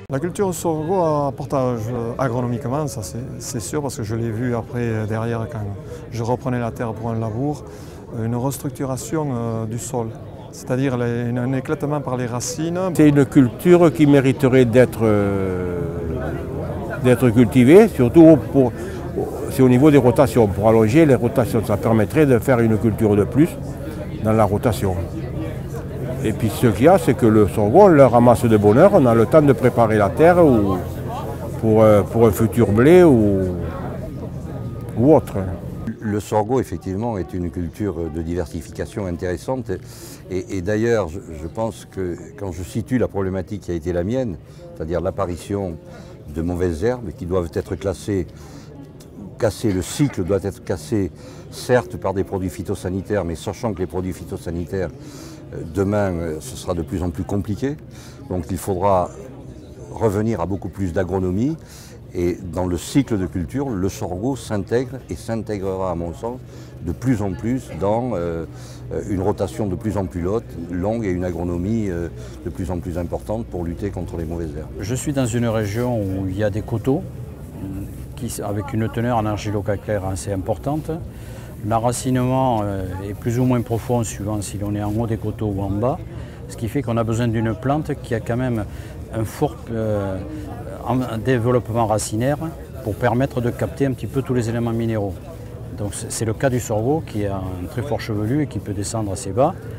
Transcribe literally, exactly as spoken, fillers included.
La culture sorgho apporte agronomiquement, ça c'est sûr, parce que je l'ai vu après, derrière, quand je reprenais la terre pour un labour, une restructuration du sol, c'est-à-dire un éclatement par les racines. C'est une culture qui mériterait d'être d'être cultivée, surtout pour, c'est au niveau des rotations. Pour allonger les rotations, ça permettrait de faire une culture de plus dans la rotation. Et puis ce qu'il y a, c'est que le sorgho, on le ramasse de bonne heure, on a le temps de préparer la terre ou, pour, pour un futur blé ou, ou autre. Le sorgho, effectivement, est une culture de diversification intéressante. Et, et d'ailleurs, je, je pense que quand je situe la problématique qui a été la mienne, c'est-à-dire l'apparition de mauvaises herbes qui doivent être classées, cassées, le cycle doit être cassé, certes par des produits phytosanitaires, mais sachant que les produits phytosanitaires, demain, ce sera de plus en plus compliqué. Donc il faudra revenir à beaucoup plus d'agronomie. Et dans le cycle de culture, le sorgho s'intègre et s'intégrera, à mon sens, de plus en plus dans euh, une rotation de plus en plus longue et une agronomie euh, de plus en plus importante pour lutter contre les mauvaises herbes. Je suis dans une région où il y a des coteaux qui, avec une teneur en argilo-calcaire assez importante. L'enracinement est plus ou moins profond suivant si l'on est en haut des coteaux ou en bas, ce qui fait qu'on a besoin d'une plante qui a quand même un fort euh, développement racinaire pour permettre de capter un petit peu tous les éléments minéraux. Donc c'est le cas du sorgho qui a un très fort chevelu et qui peut descendre assez bas.